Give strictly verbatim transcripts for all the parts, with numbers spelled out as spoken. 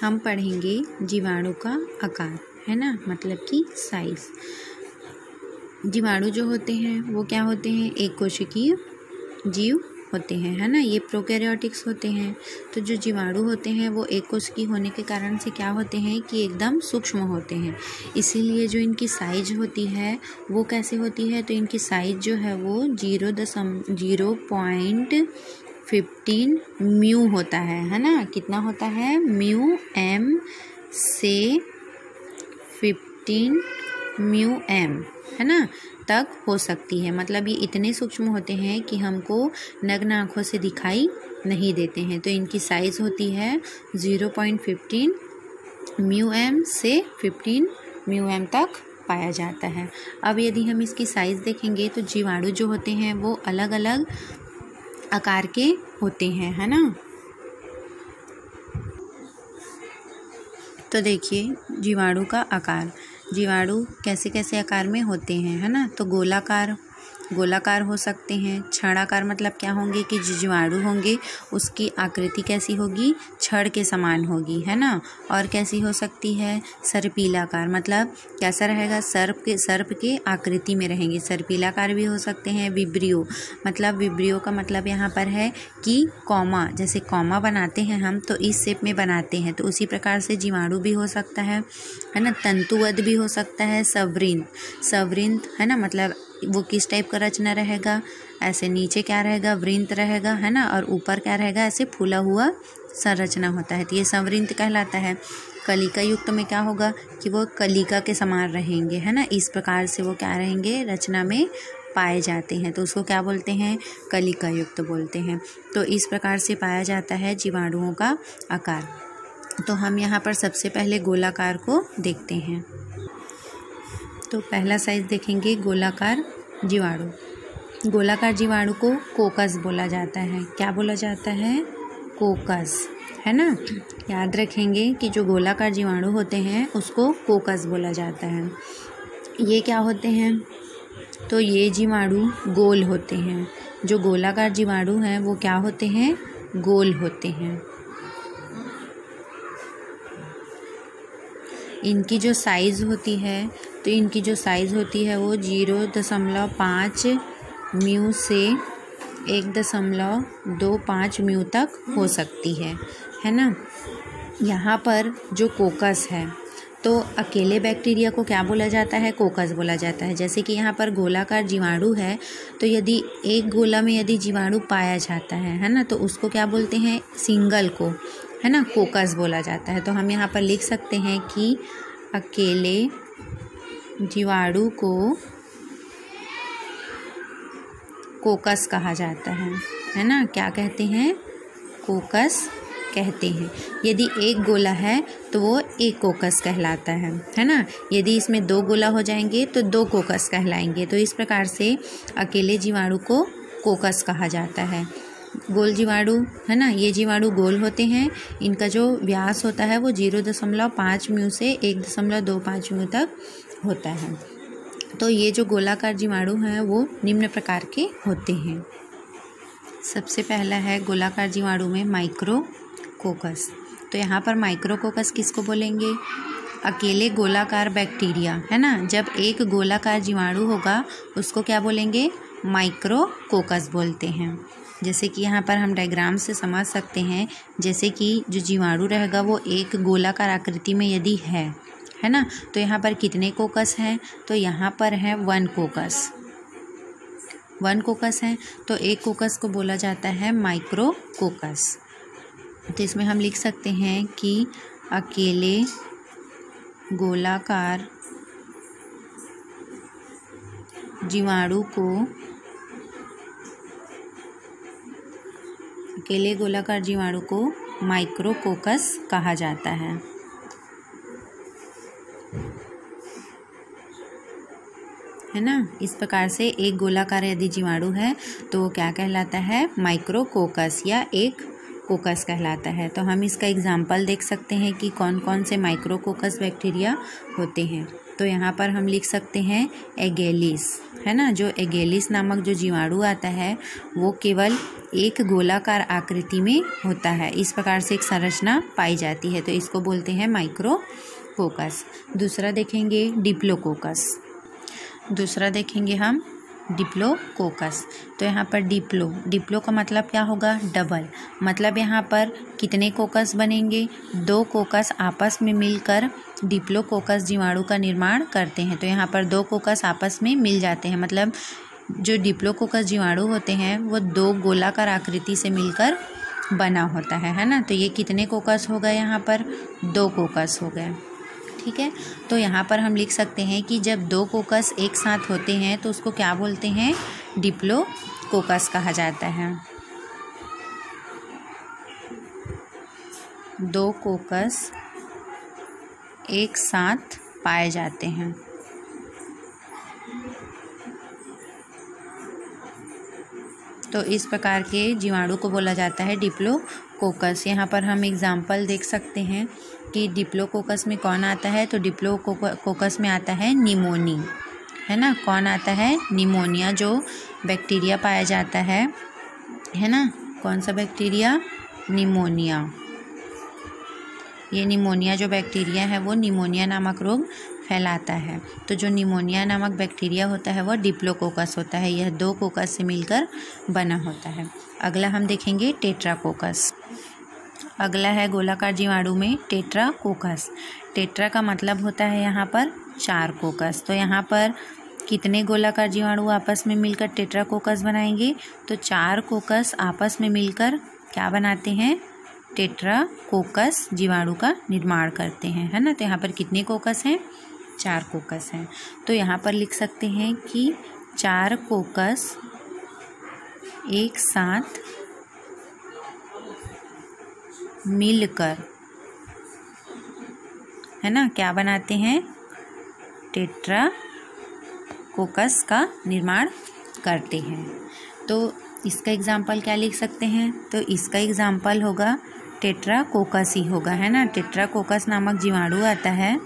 हम पढ़ेंगे जीवाणु का आकार, है ना, मतलब कि साइज। जीवाणु जो होते हैं वो क्या होते हैं, एक कोशिकीय जीव होते हैं, है ना, ये प्रोकैरियोटिक्स होते हैं। तो जो जीवाणु होते हैं वो एक कोशिकीय होने के कारण से क्या होते हैं कि एकदम सूक्ष्म होते हैं, इसीलिए जो इनकी साइज होती है वो कैसे होती है, तो इनकी साइज जो है वो जीरो दशम जीरो पॉइंट फिफ्टीन म्यू होता है है ना, कितना होता है, म्यू एम से फिफ्टीन म्यू एम, है ना, तक हो सकती है। मतलब ये इतने सूक्ष्म होते हैं कि हमको नग्न आँखों से दिखाई नहीं देते हैं। तो इनकी साइज़ होती है zero point fifteen mu M से फिफ्टीन म्यू एम तक पाया जाता है। अब यदि हम इसकी साइज़ देखेंगे तो जीवाणु जो होते हैं वो अलग अलग आकार के होते हैं, है ना। तो देखिए जीवाणु का आकार, जीवाणु कैसे कैसे आकार में होते हैं, है ना। तो गोलाकार गोलाकार हो सकते हैं। छड़ाकार मतलब क्या होंगे कि जो जीवाणु होंगे उसकी आकृति कैसी होगी, छड़ के समान होगी, है ना। और कैसी हो सकती है, सर्पिलाकार, मतलब कैसा रहेगा, सर्प के सर्प के आकृति में रहेंगे। सर्पिलाकार भी हो सकते हैं। विब्रियो मतलब विब्रियो का मतलब यहाँ पर है कि कॉमा, जैसे कॉमा बनाते हैं हम तो इस शेप में बनाते हैं, तो उसी प्रकार से जीवाणु भी हो सकता है, है ना। तंतुवध भी हो सकता है। सवृंत सवृंत है ना, मतलब वो किस टाइप का रचना रहेगा, ऐसे नीचे क्या रहेगा, वृंत रहेगा, है ना, और ऊपर क्या रहेगा, ऐसे फूला हुआ संरचना होता है, तो ये संवृंत कहलाता है। कलिका युक्त में क्या होगा कि वो कलिका के समान रहेंगे, है ना, इस प्रकार से वो क्या रहेंगे, रचना में पाए जाते हैं, तो उसको क्या बोलते हैं, कलिका युक्त बोलते हैं। तो इस प्रकार से पाया जाता है जीवाणुओं का आकार। तो हम यहाँ पर सबसे पहले गोलाकार को देखते हैं। तो पहला साइज देखेंगे गोलाकार जीवाणु। गोलाकार जीवाणु को कोकस बोला जाता है। क्या बोला जाता है, कोकस, है ना। याद रखेंगे कि जो गोलाकार जीवाणु होते हैं उसको कोकस बोला जाता है। ये क्या होते हैं, तो ये जीवाणु गोल होते हैं। जो गोलाकार जीवाणु हैं वो क्या होते हैं, गोल होते हैं। इनकी जो साइज़ होती है, तो इनकी जो साइज़ होती है वो जीरो दशमलव पाँच म्यू से एक दशमलव दो पाँच म्यू तक हो सकती है, है ना। यहाँ पर जो कोकस है, तो अकेले बैक्टीरिया को क्या बोला जाता है, कोकस बोला जाता है। जैसे कि यहाँ पर गोलाकार जीवाणु है, तो यदि एक गोला में यदि जीवाणु पाया जाता है, है ना, तो उसको क्या बोलते हैं, सिंगल को, है ना, कोकस बोला जाता है। तो हम यहाँ पर लिख सकते हैं कि अकेले जीवाणु को कोकस कहा जाता है, है ना। क्या कहते हैं, कोकस कहते हैं। यदि एक गोला है तो वो एक कोकस कहलाता है, है ना। यदि इसमें दो गोला हो जाएंगे तो दो कोकस कहलाएंगे। तो इस प्रकार से अकेले जीवाणु को कोकस कहा जाता है। गोल जीवाणु, है ना, ये जीवाणु गोल होते हैं। इनका जो व्यास होता है वो जीरो दशमलव पाँच म्यू से एक दशमलव दो पाँच म्यू तक होता है। तो ये जो गोलाकार जीवाणु हैं वो निम्न प्रकार के होते हैं। सबसे पहला है गोलाकार जीवाणु में माइक्रोकोकस। तो यहाँ पर माइक्रोकोकस किसको बोलेंगे, अकेले गोलाकार बैक्टीरिया, है ना। जब एक गोलाकार जीवाणु होगा उसको क्या बोलेंगे, माइक्रोकोकस बोलते हैं। जैसे कि यहाँ पर हम डायग्राम से समझ सकते हैं, जैसे कि जो जीवाणु रहेगा वो एक गोलाकार आकृति में यदि है, है ना, तो यहाँ पर कितने कोकस हैं, तो यहाँ पर है वन कोकस, वन कोकस हैं। तो एक कोकस को बोला जाता है माइक्रोकोकस। तो इसमें हम लिख सकते हैं कि अकेले गोलाकार जीवाणु को अकेले गोलाकार जीवाणु को माइक्रोकोकस कहा जाता है, है ना। इस प्रकार से एक गोलाकार यदि जीवाणु है तो वो क्या कहलाता है, माइक्रोकोकस या एक कोकस कहलाता है। तो हम इसका एग्जाम्पल देख सकते हैं कि कौन कौन से माइक्रोकोकस बैक्टीरिया होते हैं। तो यहाँ पर हम लिख सकते हैं एगेलिस, है ना। जो एगेलिस नामक जो जीवाणु आता है वो केवल एक गोलाकार आकृति में होता है। इस प्रकार से एक संरचना पाई जाती है, तो इसको बोलते हैं माइक्रोकोकस। दूसरा देखेंगे डिप्लोकोकस। दूसरा देखेंगे हम डिप्लोकोकस। तो यहाँ पर डिप्लो डिप्लो का मतलब क्या होगा? डबल। मतलब यहाँ पर कितने कोकस बनेंगे? दो कोकस आपस में मिलकर डिप्लोकोकस जीवाणु का निर्माण करते हैं। तो यहाँ पर दो कोकस आपस में मिल जाते हैं, मतलब जो डिप्लोकोकस जीवाणु होते हैं वो दो गोलाकार आकृति से मिलकर बना होता है, है ना। तो ये कितने कोकस हो गए? यहाँ पर दो कोकस हो गए, ठीक है। तो यहाँ पर हम लिख सकते हैं कि जब दो कोकस एक साथ होते हैं तो उसको क्या बोलते हैं? डिप्लोकोकस कहा जाता है। दो कोकस एक साथ पाए जाते हैं। तो इस प्रकार के जीवाणु को बोला जाता है डिप्लोकोकस। यहाँ पर हम एग्जाम्पल देख सकते हैं कि डिप्लोकोकस में कौन आता है? तो डिप्लोकोकस में आता है निमोनी, है ना। कौन आता है? निमोनिया, जो बैक्टीरिया पाया जाता है, है ना। कौन सा बैक्टीरिया? निमोनिया। ये निमोनिया जो बैक्टीरिया है वो निमोनिया नामक रोग फैलाता है। तो जो निमोनिया नामक बैक्टीरिया होता है वह डिप्लोकोकस होता है। यह दो कोकस से मिलकर बना होता है। अगला हम देखेंगे टेट्राकोकस। अगला है गोलाकार जीवाणु में टेट्राकोकस। टेट्रा का मतलब होता है यहाँ पर चार कोकस। तो यहाँ पर कितने गोलाकार जीवाणु आपस में मिलकर टेट्राकोकस बनाएंगे? तो चार कोकस आपस में मिलकर क्या बनाते हैं? टेट्राकोकस जीवाणु का निर्माण करते हैं, है ना। तो यहाँ पर कितने कोकस हैं? चार कोकस हैं। तो यहाँ पर लिख सकते हैं कि चार कोकस एक साथ मिलकर, है ना, क्या बनाते हैं? टेट्राकोकस का निर्माण करते हैं। तो इसका एग्जाम्पल क्या लिख सकते हैं? तो इसका एग्जाम्पल होगा टेट्राकोकस ही होगा, है ना। टेट्राकोकस नामक जीवाणु आता है,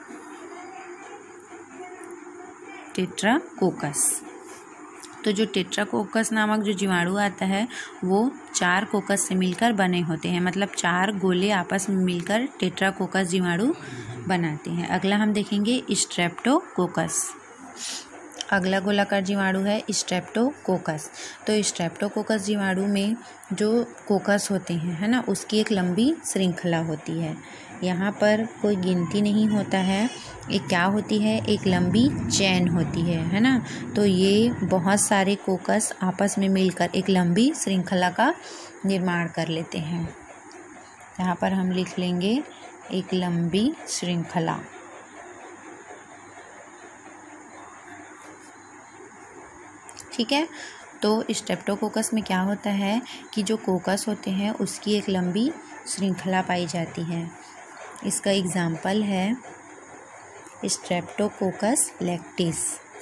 टेट्राकोकस। तो जो टेट्राकोकस नामक जो जीवाणु आता है वो चार कोकस से मिलकर बने होते हैं, मतलब चार गोले आपस में मिलकर टेट्राकोकस जीवाणु बनाते हैं। अगला हम देखेंगे स्ट्रेप्टोकोकस। अगला गोलाकार जीवाणु है स्ट्रेप्टोकोकस। तो स्ट्रेप्टोकोकस जीवाणु में जो कोकस होते हैं, है ना, उसकी एक लंबी श्रृंखला होती है। यहाँ पर कोई गिनती नहीं होता है। एक क्या होती है? एक लंबी चैन होती है, है ना। तो ये बहुत सारे कोकस आपस में मिलकर एक लंबी श्रृंखला का निर्माण कर लेते हैं। यहाँ पर हम लिख लेंगे एक लंबी श्रृंखला। ठीक है। तो स्ट्रेप्टोकोकस में क्या होता है कि जो कोकस होते हैं उसकी एक लंबी श्रृंखला पाई जाती है। इसका एग्जाम्पल है स्ट्रेप्टोकोकस लैक्टिस।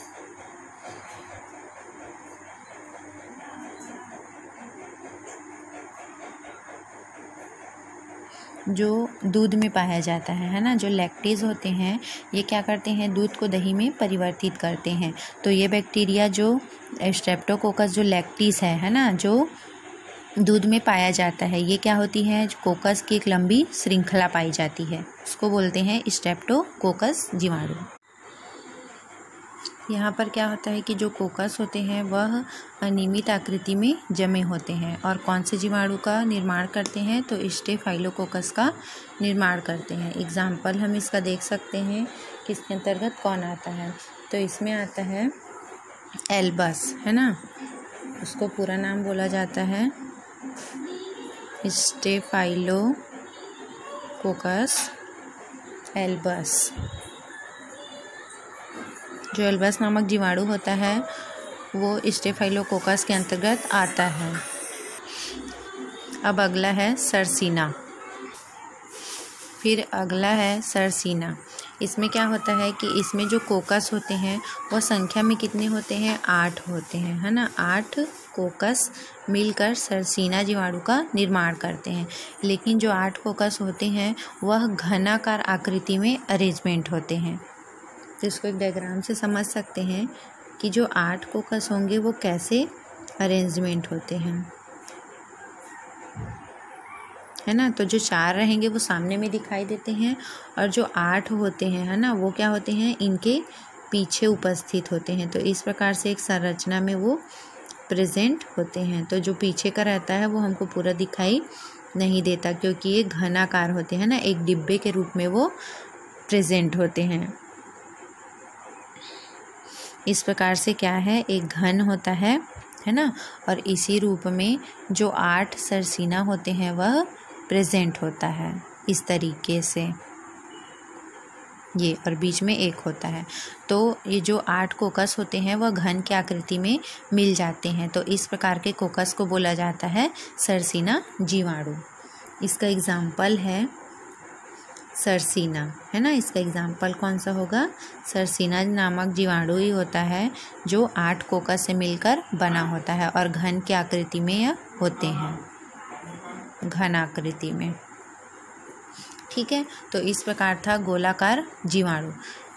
जो दूध में पाया जाता है, है ना। जो लैक्टेज होते हैं ये क्या करते हैं? दूध को दही में परिवर्तित करते हैं। तो ये बैक्टीरिया जो स्ट्रेप्टोकोकस जो लैक्टिस है, है ना, जो दूध में पाया जाता है, ये क्या होती है? कोकस की एक लंबी श्रृंखला पाई जाती है, उसको बोलते हैं स्ट्रेप्टोकोकस जीवाणु। यहाँ पर क्या होता है कि जो कोकस होते हैं वह अनियमित आकृति में जमे होते हैं और कौन से जीवाणु का निर्माण करते हैं? तो स्टेफाइलोकोकस का निर्माण करते हैं। एग्जाम्पल हम इसका देख सकते हैं कि इसके अंतर्गत कौन आता है। तो इसमें आता है एल्बस, है ना, उसको पूरा नाम बोला जाता है स्टेफाइलोकोकस एल्बस। जो एल्बस नामक जीवाणु होता है वो स्टेफाइलोकोकस के अंतर्गत आता है। अब अगला है सरसीना। फिर अगला है सरसीना। इसमें क्या होता है कि इसमें जो कोकस होते हैं वो संख्या में कितने होते हैं? आठ होते हैं, है ना। आठ कोकस मिलकर सरसीना जीवाणु का निर्माण करते हैं। लेकिन जो आठ कोकस होते हैं वह घनाकार आकृति में अरेंजमेंट होते हैं, तो इसको एक डायग्राम से समझ सकते हैं कि जो आठ कोकस होंगे वो कैसे अरेंजमेंट होते हैं, है ना। तो जो चार रहेंगे वो सामने में दिखाई देते हैं और जो आठ होते हैं, है ना, वो क्या होते हैं, इनके पीछे उपस्थित होते हैं। तो इस प्रकार से एक संरचना में वो प्रेजेंट होते हैं। तो जो पीछे का रहता है वो हमको पूरा दिखाई नहीं देता क्योंकि ये घनाकार होते हैं ना, एक डिब्बे के रूप में वो प्रेजेंट होते हैं। इस प्रकार से क्या है, एक घन होता है है ना, और इसी रूप में जो आठ सरसीना होते हैं वह प्रेजेंट होता है इस तरीके से, ये, और बीच में एक होता है। तो ये जो आठ कोकस होते हैं वह घन की आकृति में मिल जाते हैं। तो इस प्रकार के कोकस को बोला जाता है सरसीना जीवाणु। इसका एग्जाम्पल है सरसीना, है ना। इसका एग्जाम्पल कौन सा होगा, सरसीना नामक जीवाणु ही होता है जो आठ कोकस से मिलकर बना होता है और घन की आकृति में यह होते हैं, घन आकृति में। ठीक है, तो इस प्रकार था गोलाकार जीवाणु।